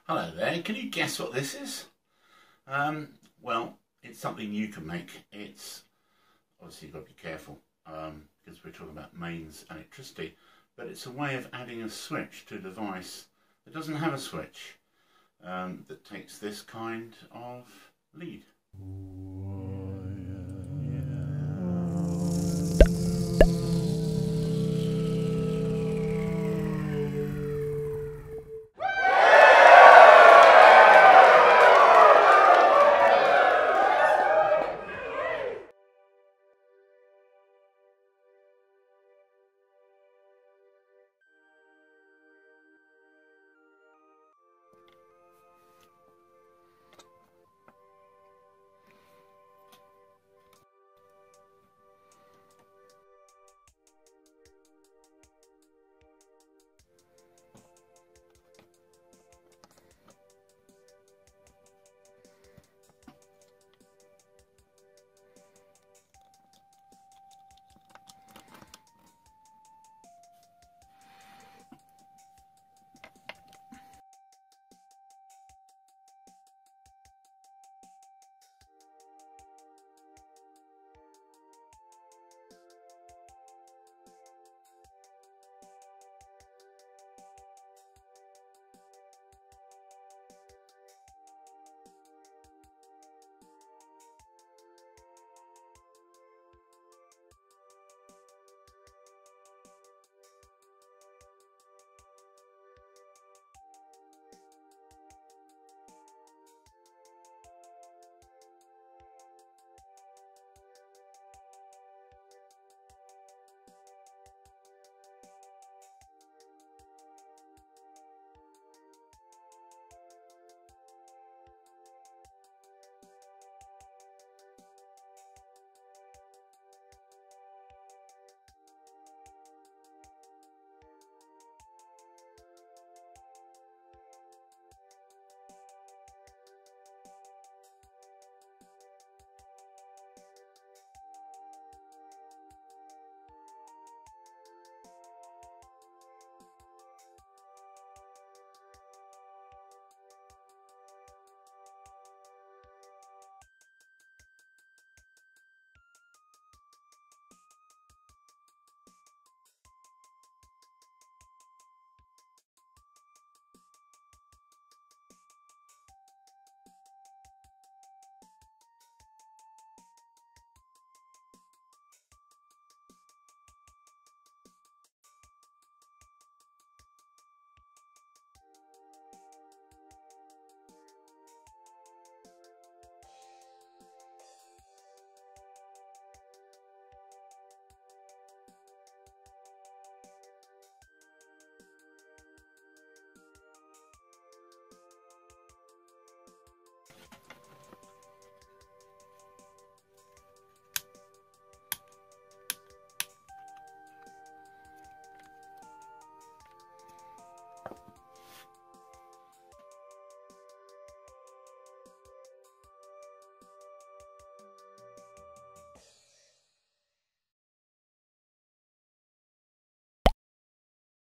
Hello there, can you guess what this is? Well, it's something you can make. It's obviously you've got to be careful because we're talking about mains electricity, but it's a way of adding a switch to a device that doesn't have a switch that takes this kind of lead.